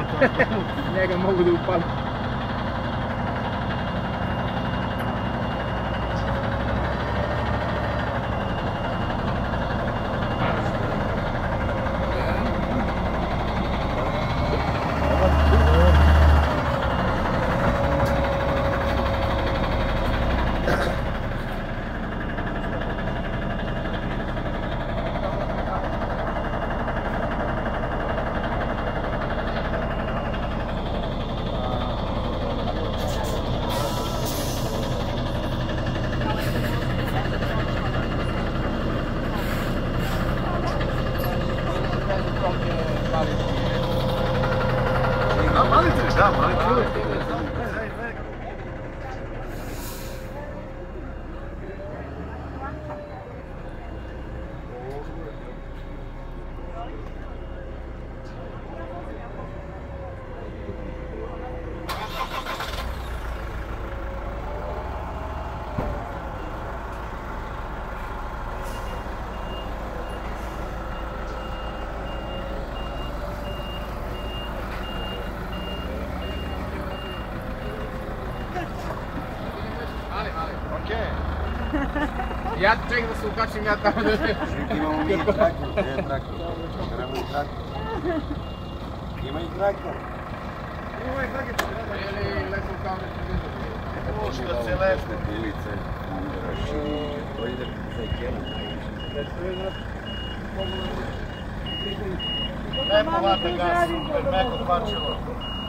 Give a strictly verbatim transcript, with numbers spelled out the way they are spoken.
Njega mogu da upalim. Da, mali ću. Ja čekam da se ukačim ja tamo da... Imamo mi i traktor, gdje je traktor? Trebamo i traktor. Ima i traktor. Ima i traktor. Ili lepo kao nešto Ovo što se lepo. Pilice, raširi, to ide za ikenu. Lepo vate gas, super, meko dvačilo.